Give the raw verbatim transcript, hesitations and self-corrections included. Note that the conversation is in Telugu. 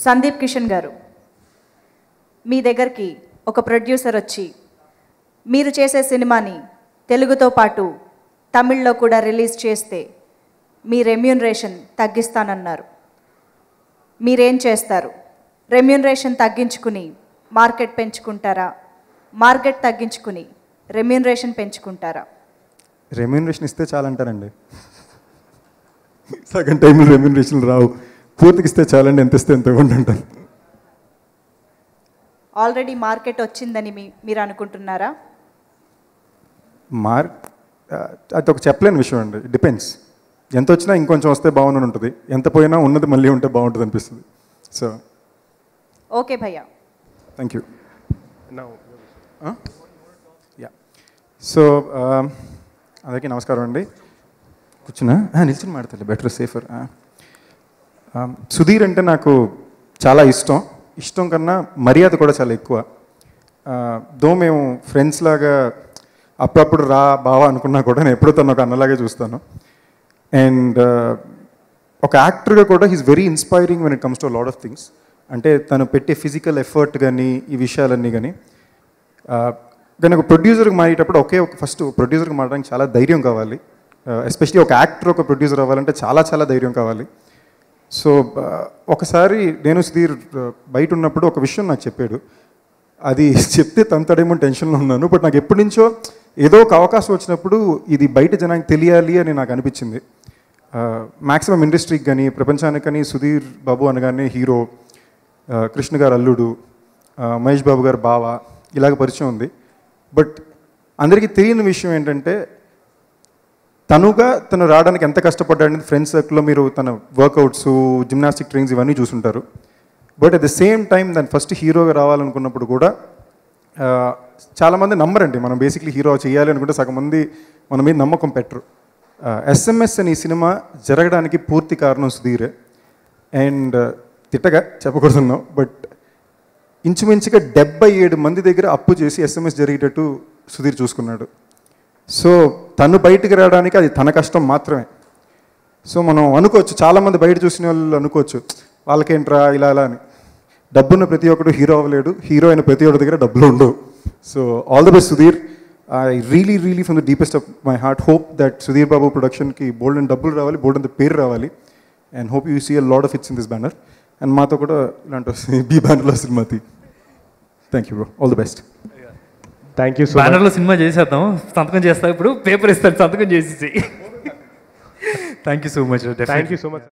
సందీప్ కిషన్ గారు, మీ దగ్గరికి ఒక ప్రొడ్యూసర్ వచ్చి మీరు చేసే సినిమాని తెలుగుతో పాటు తమిళ్లో కూడా రిలీజ్ చేస్తే మీ రెమ్యూనరేషన్ తగ్గిస్తానన్నారు. మీరేం చేస్తారు? రెమ్యూనరేషన్ తగ్గించుకుని మార్కెట్ పెంచుకుంటారా? మార్కెట్ తగ్గించుకుని రెమ్యూనరేషన్ పెంచుకుంటారా? రెమ్యూనరేషన్ ఇస్తే చాలంటారండి. సగం టైంలో రెమ్యూనరేషన్ రావు. పూర్తికి ఇస్తే చాలండి, ఎంత ఇస్తే ఎంత ఉంటాను. ఆల్రెడీ మార్కెట్ వచ్చిందని మీ మీరు అనుకుంటున్నారా? మార్ అది ఒక చెప్పలేని విషయం అండి. డిపెండ్స్. ఎంత వచ్చినా ఇంకొంచెం వస్తే బాగుందని ఉంటుంది, ఎంత పోయినా ఉన్నది మళ్ళీ ఉంటే బాగుంటుంది అనిపిస్తుంది. సో ఓకే భయ్యా, థ్యాంక్ యూ. యా సో అందరికీ నమస్కారం అండి. కూర్చున్నా నిల్చుని మాడతాయి బెటర్ సేఫర్. సుధీర్ అంటే నాకు చాలా ఇష్టం. ఇష్టం కన్నా మర్యాద కూడా చాలా ఎక్కువ. దో మేము ఫ్రెండ్స్ లాగా అప్పుడప్పుడు రా బావా అనుకున్నా కూడా నేను ఎప్పుడూ తను ఒక అన్నలాగే చూస్తాను. అండ్ ఒక యాక్టర్గా కూడా he's very inspiring when it comes to lot of things. అంటే తను పెట్టే ఫిజికల్ ఎఫర్ట్ కానీ ఈ విషయాలన్నీ కానీ. కానీ ఒక ప్రొడ్యూసర్కి మారేటప్పుడు ఒకే ఒక ఫస్ట్ ప్రొడ్యూసర్కి మారడానికి చాలా ధైర్యం కావాలి. ఎస్పెషలీ ఒక యాక్టర్ ఒక ప్రొడ్యూసర్ అవ్వాలంటే చాలా చాలా ధైర్యం కావాలి. సో ఒకసారి నేను సుధీర్ బయట ఉన్నప్పుడు ఒక విషయం నాకు చెప్పాడు. అది చెప్తే తంతడేమో టెన్షన్లో ఉన్నాను. బట్ నాకు ఎప్పటి నుంచో ఏదో ఒక అవకాశం వచ్చినప్పుడు ఇది బయట జనానికి తెలియాలి అని నాకు అనిపించింది. మ్యాక్సిమం ఇండస్ట్రీకి కానీ ప్రపంచానికి కానీ సుధీర్ బాబు అనగానే హీరో, కృష్ణ గారు అల్లుడు, మహేష్ బాబు గారు బావ, ఇలాగ పరిచయం ఉంది. బట్ అందరికీ తెలియని విషయం ఏంటంటే తనుగా తను రావడానికి ఎంత కష్టపడ్డాడని ఫ్రెండ్స్ సర్కిల్లో మీరు తన వర్కౌట్స్, జిమ్నాస్టిక్ ట్రైన్స్ ఇవన్నీ చూసుంటారు. But at the same time దాని ఫస్ట్ హీరోగా రావాలనుకున్నప్పుడు కూడా చాలామంది నమ్మరండి. మనం బేసిక్లీ హీరో చేయాలి అనుకుంటే సగం మంది మన మీద నమ్మకం పెట్టరు. ఎస్ఎంఎస్ అని ఈ సినిమా జరగడానికి పూర్తి కారణం సుధీరే. అండ్ తిట్టగా చెప్పకూడదున్నాం, బట్ ఇంచుమించుగా డెబ్బై ఏడు మంది దగ్గర అప్పు చేసి ఎస్ఎంఎస్ జరిగేటట్టు సుధీర్ చూసుకున్నాడు. సో తను బయటికి రావడానికి అది తన కష్టం మాత్రమే. సో మనం అనుకోవచ్చు, చాలామంది బయట చూసిన వాళ్ళు అనుకోవచ్చు వాళ్ళకేంట్రా ఇలా ఇలా అని. డబ్బున్న ప్రతి ఒక్కడు హీరో అవ్వలేడు, హీరో అయిన ప్రతి ఒక్కడి దగ్గర డబ్బులు ఉండవు. So all the best Sudheer. I really really from the deepest of my heart hope that Sudheer Babu ప్రొడక్షన్కి బోల్డ్ అండ్ డబ్బులు రావాలి, బోల్డ్ అంత పేరు రావాలి. And hope you see a lot of hits in this banner. And మాతో కూడా ఇలాంటి వస్తుంది బీ బ్యానర్లో సినిమాతి. Thank you bro, all the best. Thank you. బ్యానర్లో సినిమా చేసేద్దాం, సంతకం చేస్తా. ఇప్పుడు పేపర్ ఇస్తాను, సంతకం చేసేసి. Thank you so much. Thank you so much.